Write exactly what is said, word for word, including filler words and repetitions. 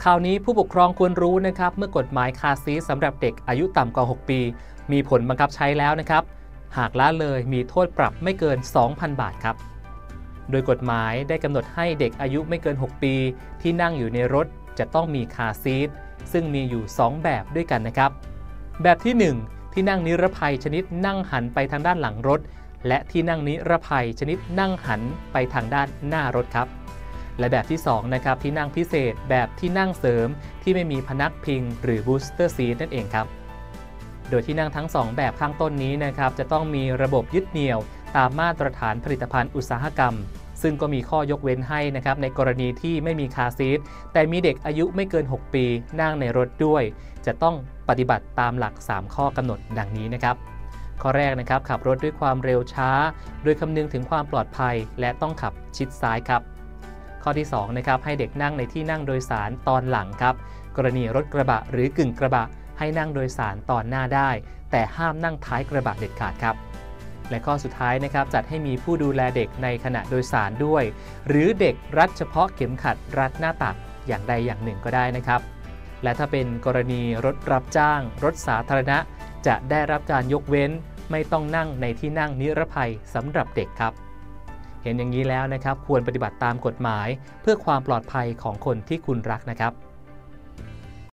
คราวนี้ผู้ปกครองควรรู้นะครับเมื่อกฎหมายคาร์ซีทสำหรับเด็กอายุต่ำกว่าหกปีมีผลบังคับใช้แล้วนะครับหากละเลยมีโทษปรับไม่เกิน สองพัน บาทครับโดยกฎหมายได้กำหนดให้เด็กอายุไม่เกินหกปีที่นั่งอยู่ในรถจะต้องมีคาร์ซีทซึ่งมีอยู่สองแบบด้วยกันนะครับแบบที่หนึ่งที่นั่งนิรภัยชนิดนั่งหันไปทางด้านหลังรถและที่นั่งนิรภัยชนิดนั่งหันไปทางด้านหน้ารถครับและแบบที่สองนะครับที่นั่งพิเศษแบบที่นั่งเสริมที่ไม่มีพนักพิงหรือ booster seat นั่นเองครับโดยที่นั่งทั้งสองแบบข้างต้นนี้นะครับจะต้องมีระบบยึดเหนี่ยวตามมาตรฐานผลิตภัณฑ์อุตสาหกรรมซึ่งก็มีข้อยกเว้นให้นะครับในกรณีที่ไม่มีคาร์ซีทแต่มีเด็กอายุไม่เกินหกปีนั่งในรถด้วยจะต้องปฏิบัติตามหลักสามข้อกำหนดดังนี้นะครับข้อแรกนะครับขับรถด้วยความเร็วช้าโดยคำนึงถึงความปลอดภัยและต้องขับชิดซ้ายครับข้อที่สองนะครับให้เด็กนั่งในที่นั่งโดยสารตอนหลังครับกรณีรถกระบะหรือกึ่งกระบะให้นั่งโดยสารตอนหน้าได้แต่ห้ามนั่งท้ายกระบะเด็ดขาดครับและข้อสุดท้ายนะครับจัดให้มีผู้ดูแลเด็กในขณะโดยสารด้วยหรือเด็กรัดเฉพาะเข็มขัดรัดหน้าตักอย่างใดอย่างหนึ่งก็ได้นะครับและถ้าเป็นกรณีรถรับจ้างรถสาธารณะจะได้รับการยกเว้นไม่ต้องนั่งในที่นั่งนิรภัยสำหรับเด็กครับเห็นอย่างนี้แล้วนะครับควรปฏิบัติตามกฎหมายเพื่อความปลอดภัยของคนที่คุณรักนะครับ